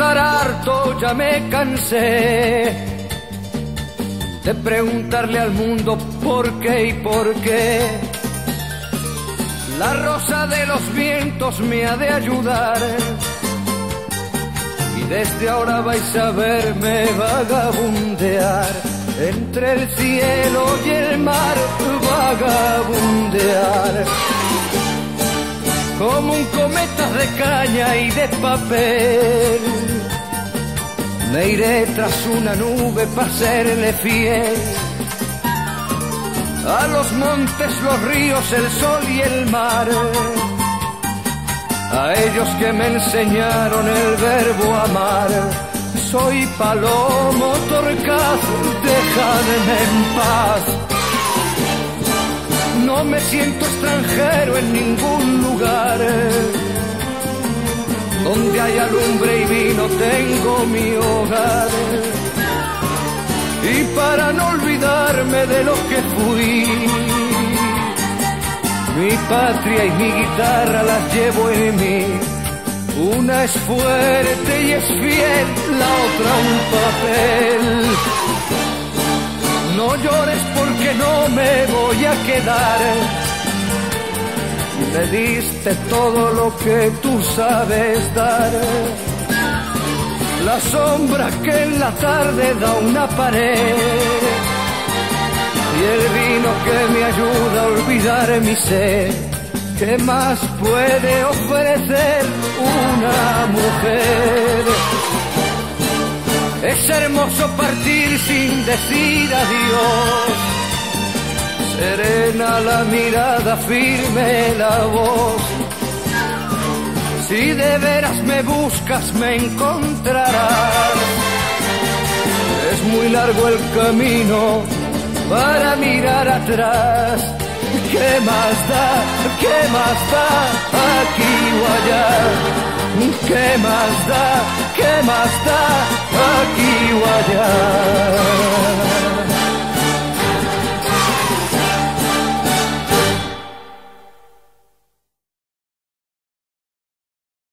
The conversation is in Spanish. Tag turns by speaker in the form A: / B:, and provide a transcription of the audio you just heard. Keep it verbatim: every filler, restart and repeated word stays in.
A: estar harto, ya me cansé de preguntarle al mundo por qué y por qué. La rosa de los vientos me ha de ayudar, y desde ahora vais a verme vagabundear entre el cielo y el mar, vagabundear como un cometa de caña y de papel. Me iré tras una nube para serle fiel a los montes, los ríos, el sol y el mar, a ellos que me enseñaron el verbo amar. Soy palomo torcaz, dejadme en paz. No me siento extranjero en ningún lugar. Donde hay lumbre y vino tengo mi hogar. Y para no olvidarme de lo que fui, mi patria y mi guitarra las llevo en mí. Una es fuerte y es fiel, la otra un papel. No llores porque no me voy a quedar. Me diste todo lo que tú sabes dar. La sombra que en la tarde da una pared, y el vino que me ayuda a olvidar mi sed. ¿Qué más puede ofrecer una mujer? Es hermoso partir sin decir adiós, serena la mirada, firme la voz. Si de veras me buscas me encontrarás. Es muy largo el camino para mirar atrás. ¿Qué más da? ¿Qué más da? Aquí o allá. ¿Qué más da? ¿Qué más da? Aquí o allá.